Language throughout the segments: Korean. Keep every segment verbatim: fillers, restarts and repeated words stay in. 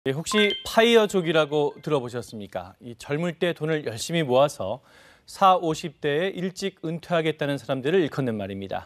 예, 혹시 파이어족이라고 들어보셨습니까? 이 젊을 때 돈을 열심히 모아서 사, 오십 대에 일찍 은퇴하겠다는 사람들을 일컫는 말입니다.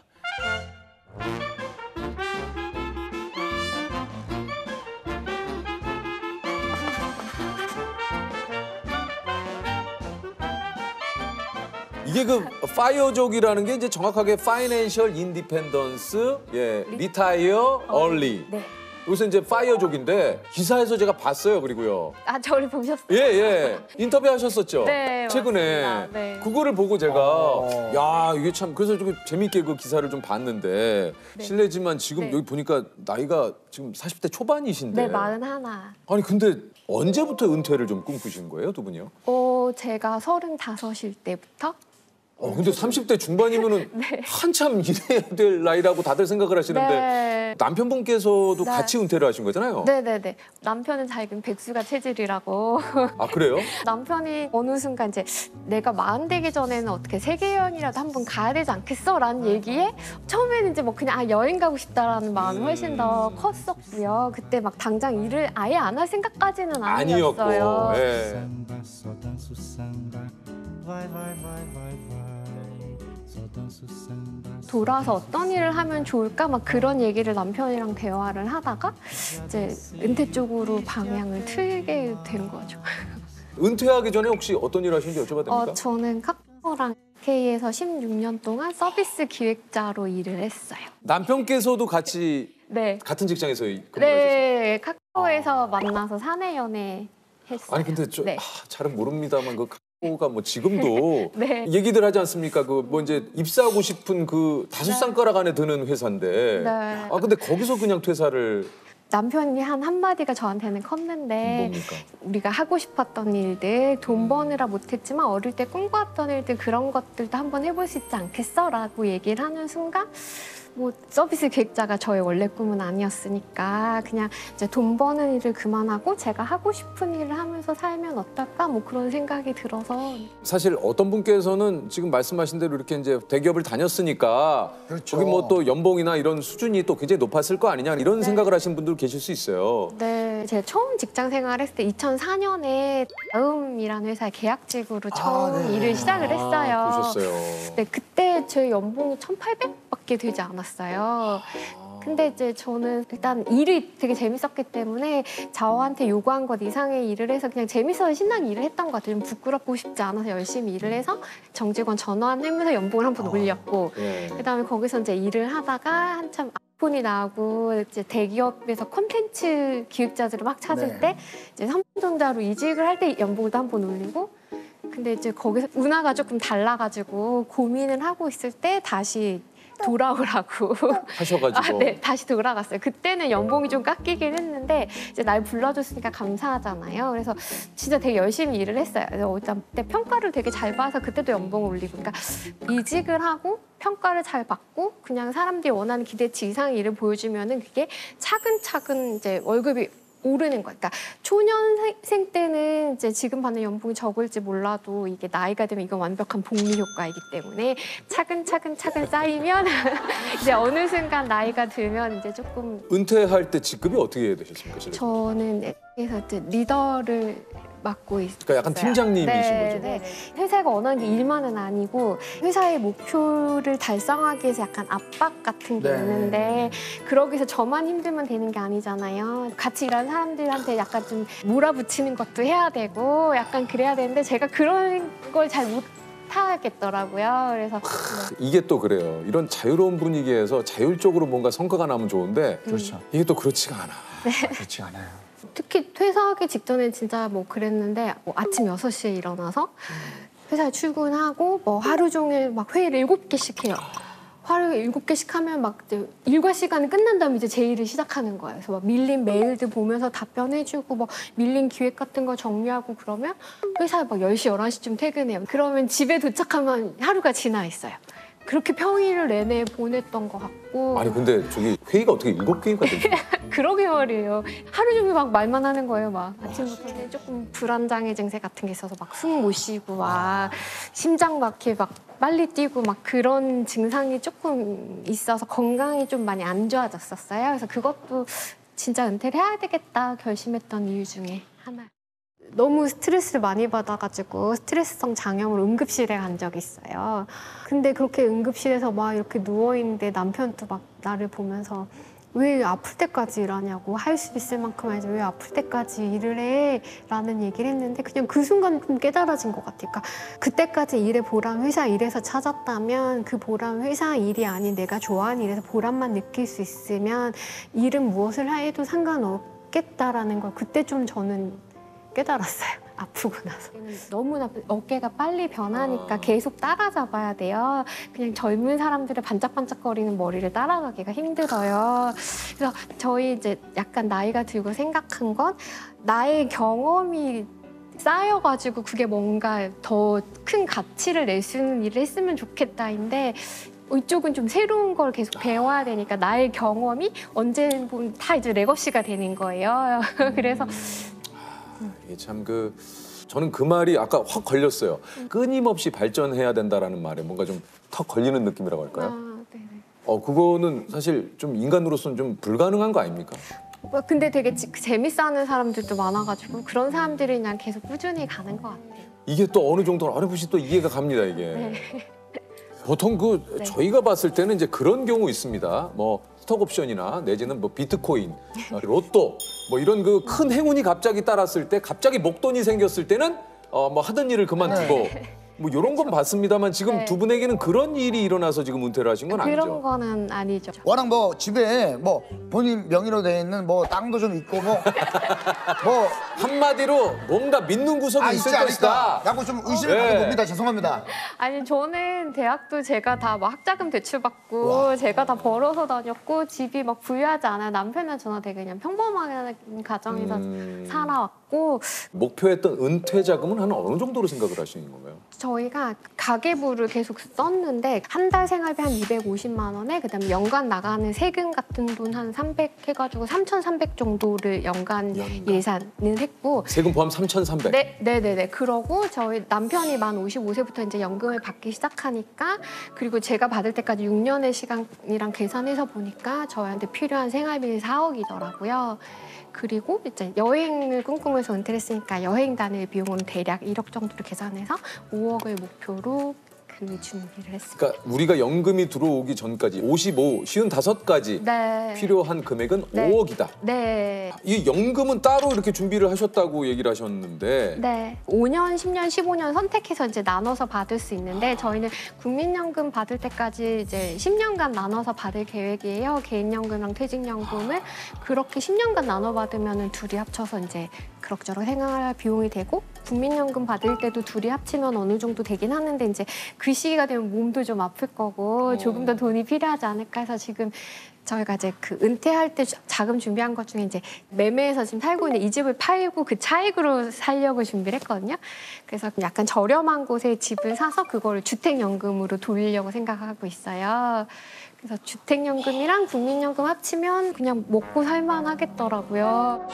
이게 그 파이어족이라는 게 이제 정확하게 파이낸셜 인디펜던스, 예, 리타이어 얼리. 네. 여기서 이제 파이어족인데 기사에서 제가 봤어요. 그리고요. 아, 저를 보셨어요? 예, 예. 인터뷰하셨었죠? 네, 최근에. 맞습니다. 네. 그거를 보고 제가 야, 이게 참 그래서 좀 재밌게 그 기사를 좀 봤는데 네. 실례지만 지금 네. 여기 보니까 나이가 지금 사십 대 초반이신데. 네, 마흔하나. 아니 근데 언제부터 은퇴를 좀 꿈꾸신 거예요, 두 분이요? 어, 제가 서른다섯일 때부터. 어, 근데 삼십 대 중반이면은 네. 한참 일해야 될 나이라고 다들 생각을 하시는데 네. 남편분께서도 네. 같이 은퇴를 하신 거잖아요. 네네네. 남편은 자기는 백수가 체질이라고. 아, 그래요? 남편이 어느 순간 이제 내가 마흔 되기 전에는 어떻게 세계 여행이라도 한번 가야 되지 않겠어? 라는 얘기에 처음에는 이제 뭐 그냥 아, 여행 가고 싶다라는 마음이 훨씬 더 컸었고요. 그때 막 당장 일을 아예 안 할 생각까지는 아니었고. 아니었어요. 예. 돌아서 어떤 일을 하면 좋을까 막 그런 얘기를 남편이랑 대화를 하다가 이제 은퇴 쪽으로 방향을 틀게 된 거죠. 은퇴하기 전에 혹시 어떤 일 하시는지 여쭤봐도 됩니까? 어, 저는 카카오랑 K에서 십육 년 동안 서비스 기획자로 일을 했어요. 남편께서도 같이 네. 같은 직장에서 근무를 하셨어요? 네, 카카오에서 만나서 사내 연애 했어요. 아니 근데 저 네. 아, 잘은 모릅니다만 그 카카오가 뭐 지금도 네. 얘기들 하지 않습니까? 그 뭐 이제 입사하고 싶은 그 다섯 쌍가락 안에 드는 회사인데. 네. 아 근데 거기서 그냥 퇴사를. 남편이 한 한마디가 저한테는 컸는데 뭡니까? 우리가 하고 싶었던 일들, 돈 버느라 못했지만 어릴 때 꿈꿔왔던 일들 그런 것들도 한번 해볼 수 있지 않겠어? 라고 얘기를 하는 순간 뭐 서비스 기획자가 저의 원래 꿈은 아니었으니까 그냥 이제 돈 버는 일을 그만하고 제가 하고 싶은 일을 하면서 살면 어떨까? 뭐 그런 생각이 들어서 사실 어떤 분께서는 지금 말씀하신 대로 이렇게 이제 대기업을 다녔으니까 그렇죠. 거기 뭐 또 연봉이나 이런 수준이 또 굉장히 높았을 거 아니냐 이런 네. 생각을 하시는 분들 계실 수 있어요. 네, 제가 처음 직장 생활했을 때 이천사 년에 다음이라는 회사에 계약직으로 처음 아, 네. 일을 시작을 했어요. 아, 그러셨어요. 네, 그때 제 연봉이 천팔백밖에 되지 않았어요. 근데 이제 저는 일단 일이 되게 재밌었기 때문에 저한테 요구한 것 이상의 일을 해서 그냥 재밌어서 신나게 일을 했던 것 같아요. 좀 부끄럽고 싶지 않아서 열심히 일을 해서 정직원 전환하면서 연봉을 한 번 올렸고 예. 그다음에 거기서 이제 일을 하다가 한참 아이폰이 나오고 이제 대기업에서 콘텐츠 기획자들을 막 찾을 네. 때 이제 삼성전자로 이직을 할 때 연봉도 한 번 올리고 근데 이제 거기서 운하가 조금 달라가지고 고민을 하고 있을 때 다시 돌아오라고 하셔가지고. 아, 네, 다시 돌아갔어요. 그때는 연봉이 좀 깎이긴 했는데 이제 날 불러줬으니까 감사하잖아요. 그래서 진짜 되게 열심히 일을 했어요. 그래서 일단 그때 평가를 되게 잘 봐서 그때도 연봉을 올리고 그러니까 이직을 하고 평가를 잘 받고 그냥 사람들이 원하는 기대치 이상의 일을 보여주면은 그게 차근차근 이제 월급이 오르는 거예요. 그러니까 초년생 때는 이제 지금 받는 연봉이 적을지 몰라도 이게 나이가 되면 이건 완벽한 복리 효과이기 때문에 차근차근 차근 쌓이면 이제 어느 순간 나이가 들면 이제 조금 은퇴할 때 직급이 어떻게 되셨습니까? 실례? 저는 그래서 이제 리더를 맡고 있어요. 그러니까 약간 팀장님이신 네, 거죠? 네. 회사가 원하는 게 일만은 아니고 회사의 목표를 달성하기 위해서 약간 압박 같은 게 네. 있는데 그러기 위해서 저만 힘들면 되는 게 아니잖아요. 같이 일하는 사람들한테 약간 좀 몰아붙이는 것도 해야 되고 약간 그래야 되는데 제가 그런 걸 잘 못 하겠더라고요. 그래서 이게 또 그래요. 이런 자유로운 분위기에서 자율적으로 뭔가 성과가 나면 좋은데 그렇죠. 이게 또 그렇지가 않아. 그렇지 않아요. 특히 퇴사하기 직전에 진짜 뭐 그랬는데 뭐 아침 여섯 시에 일어나서 회사에 출근하고 뭐 하루 종일 막 회의를 일곱 개씩 해요. 하루에 일곱 개씩 하면 막 이제 일과 시간이 끝난 다음에 이제 제 일을 시작하는 거예요. 그래서 막 밀린 메일들 보면서 답변해주고 뭐 밀린 기획 같은 거 정리하고 그러면 회사에 막 열 시, 열한 시쯤 퇴근해요. 그러면 집에 도착하면 하루가 지나 있어요. 그렇게 평일을 내내 보냈던 것 같고 아니 근데 저기 회의가 어떻게 일곱 개인가 되죠? 그러게 말이에요. 하루 종일 막 말만 하는 거예요. 막 아침부터 조금 불안장애 증세 같은 게 있어서 막 숨 못 쉬고 막 심장 막히게 막 빨리 뛰고 막 그런 증상이 조금 있어서 건강이 좀 많이 안 좋아졌었어요. 그래서 그것도 진짜 은퇴를 해야 되겠다 결심했던 이유 중에 하나. 너무 스트레스를 많이 받아가지고 스트레스성 장염으로 응급실에 간 적이 있어요. 근데 그렇게 응급실에서 막 이렇게 누워있는데 남편도 막 나를 보면서 왜 아플 때까지 일하냐고, 할 수 있을 만큼 해야지 왜 아플 때까지 일을 해? 라는 얘기를 했는데 그냥 그 순간 좀 깨달아진 것 같아요. 그러니까 그때까지 일의 보람, 회사 일에서 찾았다면 그 보람, 회사 일이 아닌 내가 좋아하는 일에서 보람만 느낄 수 있으면 일은 무엇을 해도 상관없겠다라는 걸 그때 좀 저는 깨달았어요. 아프고 나서. 너무나 어깨가 빨리 변하니까 계속 따라잡아야 돼요. 그냥 젊은 사람들의 반짝반짝거리는 머리를 따라가기가 힘들어요. 그래서 저희 이제 약간 나이가 들고 생각한 건 나의 경험이 쌓여가지고 그게 뭔가 더 큰 가치를 낼 수 있는 일을 했으면 좋겠다인데 이쪽은 좀 새로운 걸 계속 배워야 되니까 나의 경험이 언제는 보면 다 이제 레거시가 되는 거예요. 그래서 이게 참 그 저는 그 말이 아까 확 걸렸어요. 끊임없이 발전해야 된다라는 말에 뭔가 좀 턱 걸리는 느낌이라고 할까요? 아, 네네. 어 그거는 사실 좀 인간으로서는 좀 불가능한 거 아닙니까? 뭐 근데 되게 지- 재밌어하는 사람들도 많아가지고 그런 사람들이 그냥 계속 꾸준히 가는 것 같아요. 이게 또 어느 정도는 어렴풋이 또 이해가 갑니다 이게. 네. 보통 그 네. 저희가 봤을 때는 이제 그런 경우 있습니다. 뭐 스톡옵션이나 내지는 뭐 비트코인, 어, 로또 뭐 이런 그 큰 행운이 갑자기 따랐을 때 갑자기 목돈이 생겼을 때는 어 뭐 하던 일을 그만두고 뭐 이런 건 봤습니다만 지금 네. 두 분에게는 그런 일이 일어나서 지금 은퇴를 하신 건 그런 아니죠. 거는 아니죠. 워낙 뭐 집에 뭐 본인 명의로 돼 있는 뭐 땅도 좀 있고 뭐 뭐 한마디로 뭔가 믿는 구석이 아, 있을 있지 것이다. 않을까? 라고 좀 의심을 네. 갖게 봅니다. 죄송합니다. 아니 저는 대학도 제가 다 뭐 학자금 대출받고 제가 다 벌어서 다녔고 집이 막 부유하지 않아요. 남편이랑 저는 되게 그냥 평범한 가정에서 음. 살아왔고 목표했던 은퇴 자금은 한 어느 정도로 생각을 하시는 건가요? 저희가 가계부를 계속 썼는데 한 달 생활비 한 이백오십만 원에 그다음에 연간 나가는 세금 같은 돈 한 삼백 해가지고 삼천삼백 정도를 연간, 연간. 예산을 했고 세금 포함 삼천삼백. 네, 네네네. 그러고 저희 남편이 만 오십오 세부터 이제 연금을 받기 시작하니까 그리고 제가 받을 때까지 육 년의 시간이랑 계산해서 보니까 저희한테 필요한 생활비 사억이더라고요. 그리고 이제 여행을 꿈꾸면서 은퇴를 했으니까 여행 다닐 비용은 대략 일억 정도로 계산해서 오억을 목표로 그 준비를 했습니다. 그러니까 우리가 연금이 들어오기 전까지 오십오, 쉰다섯까지 네. 필요한 금액은 네. 오억이다. 네. 이 연금은 따로 이렇게 준비를 하셨다고 얘기를 하셨는데 네. 오 년, 십 년, 십오 년 선택해서 이제 나눠서 받을 수 있는데 저희는 국민연금 받을 때까지 이제 십 년간 나눠서 받을 계획이에요. 개인연금이랑 퇴직연금을 그렇게 십 년간 나눠 받으면 둘이 합쳐서 이제 그럭저럭 생활 비용이 되고 국민연금 받을 때도 둘이 합치면 어느 정도 되긴 하는데 이제 그 시기가 되면 몸도 좀 아플 거고 조금 더 돈이 필요하지 않을까 해서 지금 저희가 이제 그 은퇴할 때 자금 준비한 것 중에 이제 매매해서 지금 살고 있는 이 집을 팔고 그 차익으로 살려고 준비를 했거든요. 그래서 약간 저렴한 곳에 집을 사서 그거를 주택연금으로 돌리려고 생각하고 있어요. 그래서 주택연금이랑 국민연금 합치면 그냥 먹고 살만 하겠더라고요.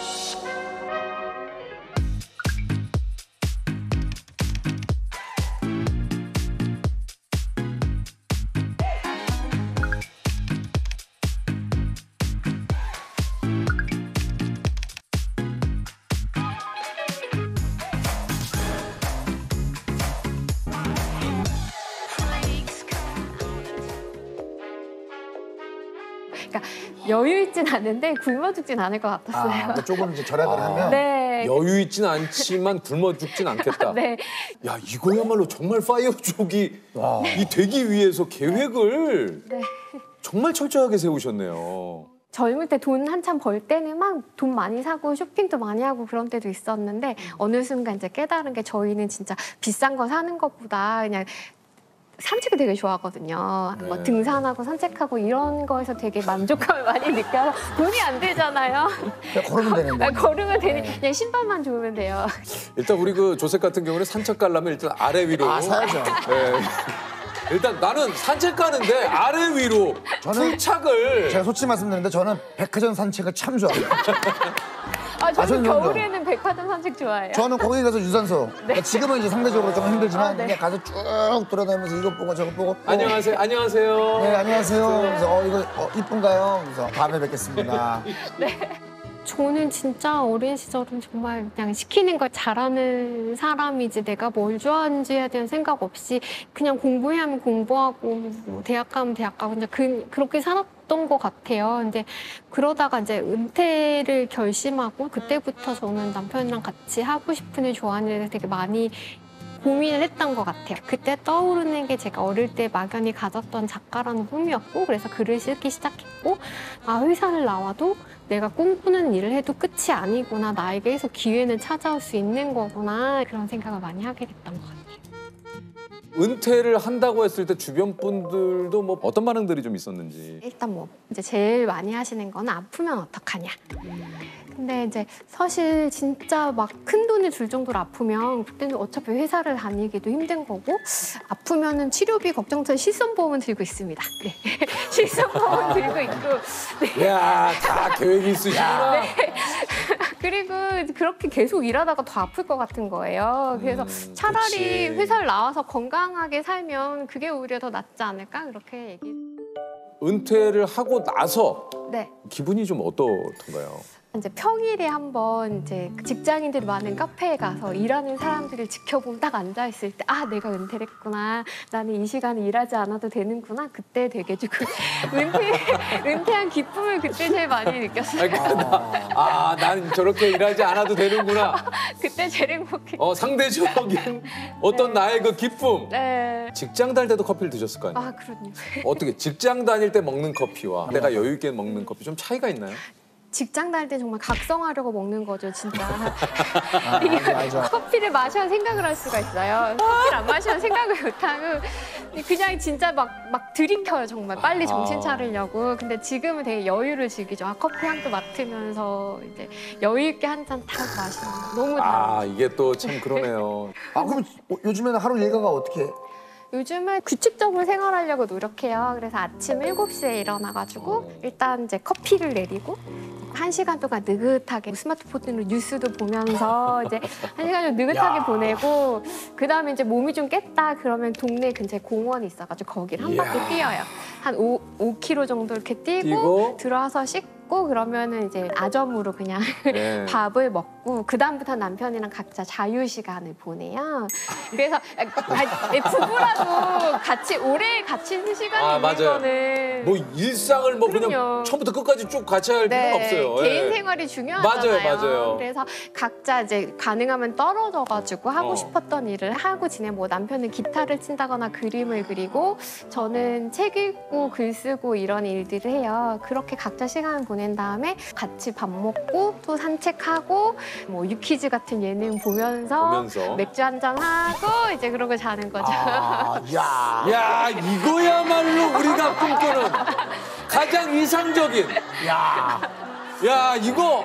그러니까 여유 있진 않은데 굶어 죽진 않을 것 아, 같았어요. 그러니까 조금 이제 절약을 하면 네. 여유 있진 않지만 굶어 죽진 않겠다. 네. 야 이거야말로 정말 파이어족이 와. 이 되기 위해서 계획을 네. 정말 철저하게 세우셨네요. 젊을 때 돈 한참 벌 때는 막 돈 많이 사고 쇼핑도 많이 하고 그런 때도 있었는데 어느 순간 이제 깨달은 게 저희는 진짜 비싼 거 사는 것보다 그냥 산책을 되게 좋아하거든요. 네. 뭐 등산하고 산책하고 이런 거에서 되게 만족감을 많이 느껴서 돈이 안 들잖아요. 그냥 걸으면 되는데. 걸으면 되니 그냥 신발만 좋으면 돼요. 일단 우리 그 조셉 같은 경우는 산책 가려면 일단 아래 위로. 아, 사야죠. 네. 일단 나는 산책 가는데 아래 위로 저는- 풀착을. 제가 솔직히 말씀드리는데 저는 백화점 산책을 참 좋아해요. 아, 저는 저는 겨울에는 백화점 산책 좋아해요. 저는 거기 가서 유산소. 그러니까 지금은 이제 상대적으로 좀 힘들지만 아, 네. 그냥 가서 쭉 돌아다니면서 이것 보고 저것 보고. 어, 안녕하세요. 안녕하세요. 네, 안녕하세요. 그래서 어 이거 어, 이쁜가요? 그래서 다음에 뵙겠습니다. 네. 저는 진짜 어린 시절은 정말 그냥 시키는 걸 잘하는 사람이지 내가 뭘 좋아하는지에 대한 생각 없이 그냥 공부해야 하면 공부하고 뭐 대학 가면 대학 가고 그냥 그, 그렇게 살았던 것 같아요. 근데 그러다가 이제 은퇴를 결심하고 그때부터 저는 남편이랑 같이 하고 싶은 일 좋아하는 일을 되게 많이 고민을 했던 것 같아요. 그때 떠오르는 게 제가 어릴 때 막연히 가졌던 작가라는 꿈이었고 그래서 글을 쓰기 시작했고 아 회사를 나와도 내가 꿈꾸는 일을 해도 끝이 아니구나. 나에게 계속 기회는 찾아올 수 있는 거구나. 그런 생각을 많이 하게 됐던 것 같아요. 은퇴를 한다고 했을 때 주변 분들도 뭐 어떤 반응들이 좀 있었는지. 일단 뭐 이제 제일 많이 하시는 건 아프면 어떡하냐. 근데 이제 사실 진짜 막 큰 돈을 줄 정도로 아프면 그때는 어차피 회사를 다니기도 힘든 거고 아프면은 치료비 걱정처럼 실손보험은 들고 있습니다. 네. 실손보험은 들고 있고. 네. 야, 다 계획이 있으시구나. 네. 그리고 그렇게 계속 일하다가 더 아플 것 같은 거예요. 그래서 음, 차라리 그치. 회사를 나와서 건강하게 살면 그게 오히려 더 낫지 않을까? 그렇게 얘기. 은퇴를 하고 나서 네. 기분이 좀 어떻던가요? 이제 평일에 한번 이제 직장인들이 많은 카페에 가서 일하는 사람들을 지켜보면 딱 앉아 있을 때 아 내가 은퇴를 했구나. 나는 이 시간에 일하지 않아도 되는구나. 그때 되게 조금 은퇴 은퇴한 기쁨을 그때 제일 많이 느꼈어요. 아, 난 저렇게 일하지 않아도 되는구나. 그때 제일 행복해. 어, 상대적인 어떤 나의 그 기쁨. 네. 직장 다닐 때도 커피를 드셨을 거 아니에요? 아 그럼요. 어떻게 직장 다닐 때 먹는 커피와 내가 여유 있게 먹는 커피 좀 차이가 있나요? 직장 다닐 때 정말 각성하려고 먹는 거죠, 진짜. 아, 맞아, 맞아. 커피를 마셔야 생각을 할 수가 있어요. 커피를 안 마시면 생각을 못하고 그냥 진짜 막, 막 들이켜요, 정말. 빨리 정신 차리려고. 근데 지금은 되게 여유를 즐기죠. 아, 커피 향도 맡으면서 이제 여유 있게 한 잔 딱 마시는 거. 너무 달아요. 아, 이게 또 참 그러네요. 아 그럼 요즘에는 하루 일과가 어떻게 해? 요즘은 규칙적으로 생활하려고 노력해요. 그래서 아침 일곱 시에 일어나가지고 일단 이제 커피를 내리고 한 시간 동안 느긋하게 스마트폰으로 뉴스도 보면서 이제 한 시간 좀 느긋하게 야. 보내고 그 다음에 이제 몸이 좀 깼다 그러면 동네 근처에 공원이 있어가지고 거기를 한 바퀴 이야. 뛰어요. 한 오 킬로미터 정도 이렇게 뛰고, 뛰고. 들어와서 씻고 그러면은 이제 아점으로 그냥 네. 밥을 먹고 그 다음부터 남편이랑 각자 자유 시간을 보내요. 그래서 아, 부부라도 같이 오래 같이 있는 시간이 아, 있는 맞아요. 거는 뭐 일상을 뭐 그냥 그럼요. 처음부터 끝까지 쭉 같이 할 필요는 없어요. 개인 예. 생활이 중요하잖아요. 맞아요, 맞아요. 그래서 각자 이제 가능하면 떨어져가지고 하고 어. 싶었던 일을 하고 지내. 뭐 남편은 기타를 친다거나 그림을 그리고 저는 책 읽고 글 쓰고 이런 일들을 해요. 그렇게 각자 시간을 보낸 다음에 같이 밥 먹고 또 산책하고 뭐 유퀴즈 같은 예능 보면서, 보면서. 맥주 한잔 하고 이제 그러고 자는 거죠. 아, 야, 야, 이거야말로 우리가 꿈꾸는 가장 이상적인. 야. 야, 이거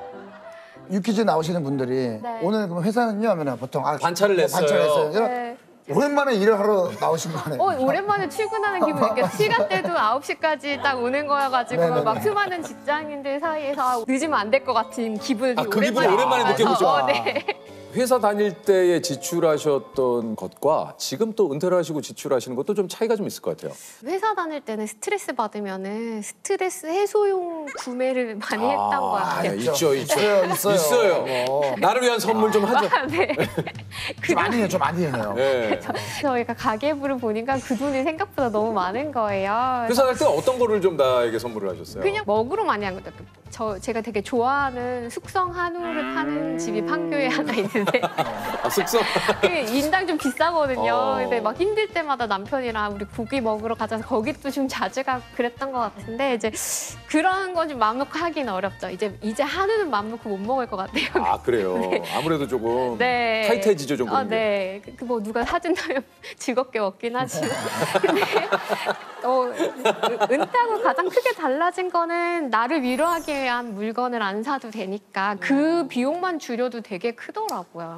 유퀴즈 나오시는 분들이 네. 오늘 그럼 회사는요 하면 보통 아, 관찰을 냈어요. 관찰했어요. 그래서 네. 오랜만에 일을 하러 나오신 거네요. 어, 오랜만에 출근하는 기분 느껴. 시간대도 아홉 시까지 딱 오는 거여가지고 네네네. 막 수많은 직장인들 사이에서 늦으면 안 될 것 같은 기분을 아, 그 기분을 오랜만에 오랜만에 느껴서, 느껴보죠. 어, 네. 회사 다닐 때에 지출하셨던 것과 지금 또 은퇴를 하시고 지출하시는 것도 좀 차이가 좀 있을 것 같아요. 회사 다닐 때는 스트레스 받으면은 스트레스 해소용 구매를 많이 했던 것 아, 같아요. 네, 있죠, 있죠. 있어요, 있어요. 있어요. 어. 나를 위한 선물 좀 하죠. 아, 네. 좀 많이 해요, 좀 많이 해요. 네. 저희가 가계부를 보니까 그 돈이 생각보다 너무 많은 거예요. 회사 다닐 때 어떤 거를 좀 나에게 선물을 하셨어요? 그냥 먹으로 많이 한 거죠. 저 제가 되게 좋아하는 숙성 한우를 파는 집이 판교에 하나 있는데 아, 숙성. 그 인당 좀 비싸거든요. 어. 근데 막 힘들 때마다 남편이랑 우리 고기 먹으러 가자 거기도 좀 자주 가고 그랬던 것 같은데 이제 그런 건 좀 마음 놓고 하긴 어렵죠. 이제 이제 한우는 마음 놓고 못 먹을 것 같아요. 아, 그래요. 아무래도 조금 네. 타이트해지죠, 좀. 아, 그런 게. 네. 그 뭐 누가 사준다면 즐겁게 먹긴 하지만. 근데 어, 은- 은퇴하고 가장 크게 달라진 거는 나를 위로하기 위한 물건을 안 사도 되니까 그 비용만 줄여도 되게 크더라고요.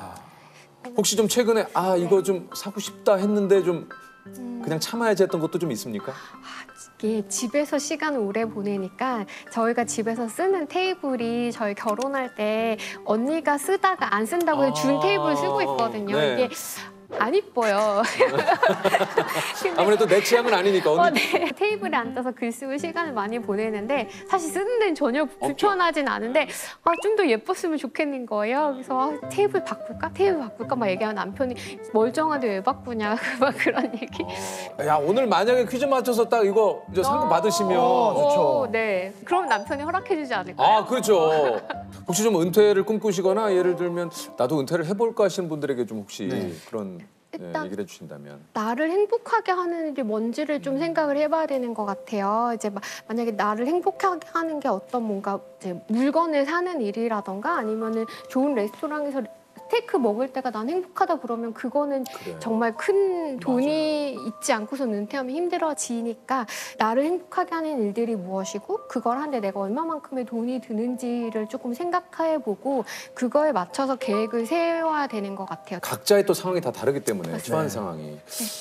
혹시 좀 최근에 아, 이거 좀 사고 싶다 했는데 좀 그냥 참아야지 했던 것도 좀 있습니까? 이게 집에서 시간을 오래 보내니까 저희가 집에서 쓰는 테이블이 저희 결혼할 때 언니가 쓰다가 안 쓴다고 해서 준 아, 테이블을 쓰고 있거든요. 네. 이게 안 이뻐요. 근데 아무래도 내 취향은 아니니까. 어, 언니. 네. 테이블에 앉아서 글 쓰고 시간을 많이 보내는데 사실 쓰는 데는 전혀 불편하진 않은데 아, 좀 더 예뻤으면 좋겠는 거예요. 그래서 아, 테이블 바꿀까? 테이블 바꿀까? 막 얘기하면 남편이 멀쩡한데 왜 바꾸냐? 막 그런 얘기. 야, 오늘 만약에 퀴즈 맞춰서 딱 이거 이제 상금 받으시면. 어, 좋죠. 오, 네. 그럼 남편이 허락해주지 않을까요? 아, 그렇죠. 혹시 좀 은퇴를 꿈꾸시거나 예를 들면 나도 은퇴를 해볼까 하시는 분들에게 좀 혹시 네. 그런 예, 일단 얘기를 해주신다면. 나를 행복하게 하는 게 뭔지를 좀 생각을 해봐야 되는 것 같아요. 이제 마- 만약에 나를 행복하게 하는 게 어떤 뭔가 이제 물건을 사는 일이라던가 아니면은 좋은 레스토랑에서 스테이크 먹을 때가 난 행복하다 그러면 그거는 그래. 정말 큰 돈이 있지 않고서 은퇴하면 힘들어지니까 나를 행복하게 하는 일들이 무엇이고 그걸 하는데 내가 얼마만큼의 돈이 드는지를 조금 생각해보고 그거에 맞춰서 계획을 세워야 되는 것 같아요. 각자의 또 상황이 다 다르기 때문에 처한 상황이.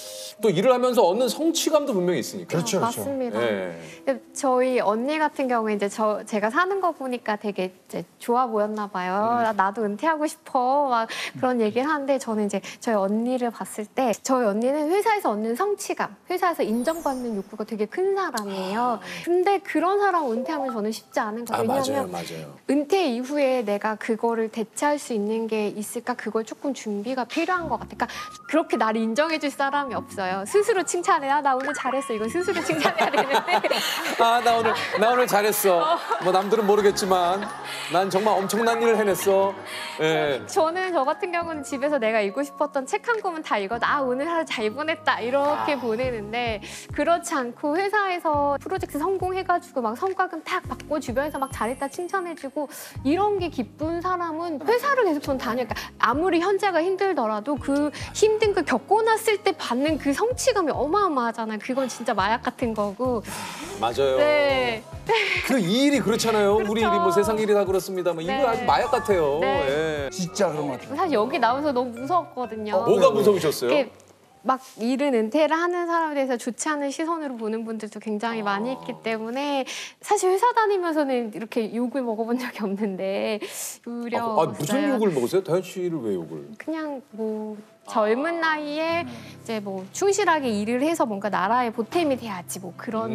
또 일을 하면서 얻는 성취감도 분명히 있으니까. 그렇죠, 그렇죠. 맞습니다. 예. 근데 저희 언니 같은 경우에 이제 저 제가 사는 거 보니까 되게 이제 좋아 보였나 봐요. 나- 나도 은퇴하고 싶어 막 그런 얘기를 하는데 저는 이제 저희 언니를 봤을 때 저희 언니는 회사에서 얻는 성취감, 회사에서 인정받는 욕구가 되게 큰 사람이에요. 근데 그런 사람 은퇴하면 저는 쉽지 않은 거예요. 아, 맞아요, 왜냐하면 맞아요. 은퇴 이후에 내가 그거를 대체할 수 있는 게 있을까? 그걸 조금 준비가 필요한 것 같아요. 그러니까 그렇게 나를 인정해줄 사람이 없어요. 스스로 칭찬해. 아, 나 오늘 잘했어. 이거 스스로 칭찬해야 되는데. 아, 나 오늘 나 오늘 잘했어. 뭐 남들은 모르겠지만 난 정말 엄청난 일을 해냈어. 예. 저는 저 같은 경우는 집에서 내가 읽고 싶었던 책 한 권은 다 읽어도 아, 오늘 하루 잘 보냈다. 이렇게 보내는데 그렇지 않고 회사에서 프로젝트 성공해가지고 막 성과금 탁 받고 주변에서 막 잘했다 칭찬해주고 이런 게 기쁜 사람은 회사를 계속 전 다녀요. 그러니까 아무리 현재가 힘들더라도 그 힘든 걸 겪고 났을 때 받는 그 성취감이 어마어마하잖아요. 그건 진짜 마약 같은 거고. 맞아요. 네. 그 이 일이 그렇잖아요. 우리 그렇죠. 일이 뭐 세상 일이 다 그렇습니다. 뭐 이거 네. 아주 마약 같아요. 네. 예. 진짜 그런 것 같아요. 사실 여기 나오면서 너무 무서웠거든요. 뭐가 무서우셨어요? 이게 막 일은 은퇴를 하는 사람에 대해서 좋지 않은 시선으로 보는 분들도 굉장히 많이 있기 때문에 사실 회사 다니면서는 이렇게 욕을 먹어본 적이 없는데 두려웠어요. 아, 아, 무슨 욕을 먹으세요? 다현 씨를 왜 욕을? 그냥 뭐 젊은 나이에 이제 뭐 충실하게 일을 해서 뭔가 나라에 보탬이 돼야지 뭐 그런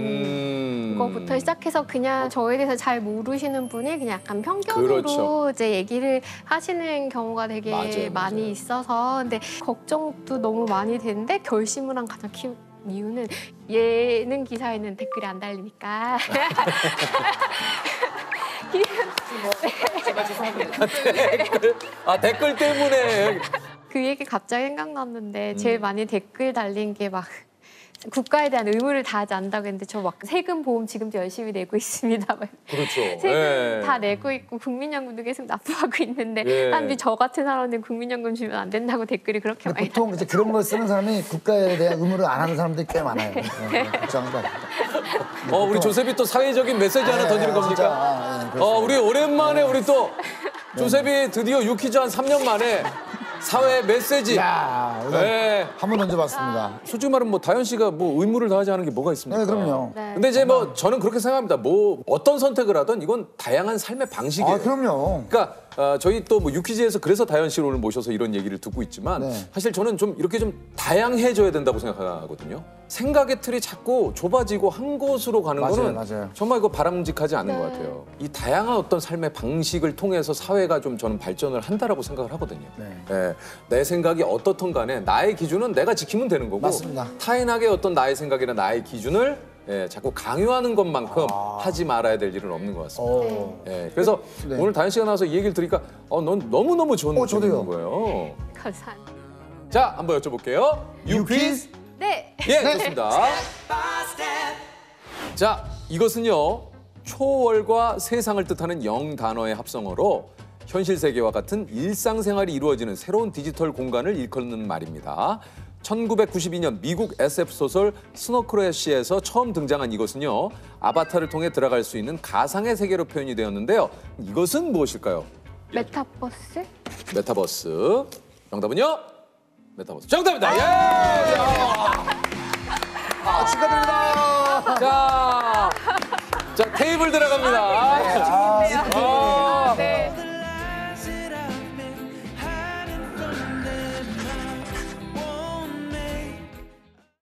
음. 거부터 시작해서 그냥 저에 대해서 잘 모르시는 분이 그냥 약간 편견으로 그렇죠. 이제 얘기를 하시는 경우가 되게 맞아요, 많이 맞아요. 있어서 근데 걱정도 너무 많이 되는데 결심을 한 가장 큰 이유는 예능 기사에는 댓글이 안 달리니까. 댓글, 아 댓글 때문에. 그 얘기 갑자기 생각났는데 제일 음. 많이 댓글 달린 게 막 국가에 대한 의무를 다하지 않는다고 했는데 저 막 세금 보험 지금도 열심히 내고 있습니다. 막 그렇죠. 세금 예. 다 내고 있고 국민연금도 계속 납부하고 있는데 예. 사람들이 저 같은 사람은 국민연금 주면 안 된다고 댓글이 그렇게 근데 많이 보통 이제 그런 걸 쓰는 사람이 국가에 대한 의무를 안 하는 사람들이 꽤 많아요. 네, 걱정하지 마세요. 어 우리 조셉이 또 사회적인 메시지 하나 네, 던지는 네, 겁니까? 진짜, 아, 네, 그렇습니다. 어 우리 오랜만에 우리 또 조셉이 드디어 유퀴즈 한 삼 년 만에 사회 메시지. 야, 네. 한번 던져봤습니다. 솔직히 말하면 뭐 다현 씨가 뭐 의무를 다하지 않은 게 뭐가 있습니까? 네, 그럼요. 네. 근데 이제 뭐 저는 그렇게 생각합니다. 뭐 어떤 선택을 하든 이건 다양한 삶의 방식이에요. 아, 그럼요. 그러니까 어, 저희 또 뭐 유퀴즈에서 그래서 다현 씨를 오늘 모셔서 이런 얘기를 듣고 있지만 네. 사실 저는 좀 이렇게 좀 다양해져야 된다고 생각하거든요. 생각의 틀이 자꾸 좁아지고 한 곳으로 가는 맞아요, 거는 맞아요. 정말 이거 바람직하지 않은 네. 것 같아요. 이 다양한 어떤 삶의 방식을 통해서 사회가 좀 저는 발전을 한다라고 생각을 하거든요. 네. 예, 내 생각이 어떻든 간에 나의 기준은 내가 지키면 되는 거고 맞습니다. 타인에게 어떤 나의 생각이나 나의 기준을 예, 자꾸 강요하는 것만큼 하지 말아야 될 일은 없는 것 같습니다. 어. 예, 그래서 네. 오늘 다현 씨가 나와서 이 얘기를 들으니까 어, 넌 너무너무 좋은 어, 느낌이 저도요. 드는 거예요. 감사합니다. 자, 한번 여쭤볼게요. 유퀴즈? 네. 예, 좋습니다. 자, 이것은요. 초월과 세상을 뜻하는 영 단어의 합성어로 현실 세계와 같은 일상생활이 이루어지는 새로운 디지털 공간을 일컫는 말입니다. 천구백구십이 년 미국 에스에프 소설 스노크래시에서 처음 등장한 이것은요. 아바타를 통해 들어갈 수 있는 가상의 세계로 표현이 되었는데요. 이것은 무엇일까요? 메타버스? 메타버스. 정답은요? 메타버스. 정답입니다. 예! 아, 축하드립니다. 자, 자 테이블 들어갑니다. 아,